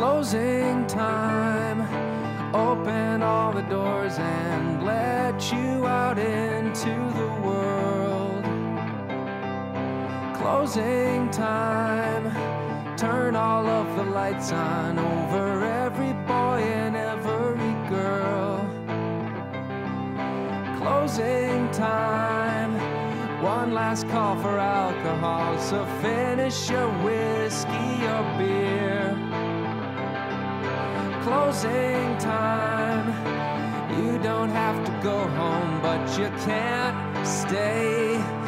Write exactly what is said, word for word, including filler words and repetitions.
Closing time. Open all the doors and let you out into the world. Closing time. Turn all of the lights on over every boy and every girl. Closing time. One last call for alcohol, so finish your whiskey or beer. Closing time. You don't have to go home, but you can't stay.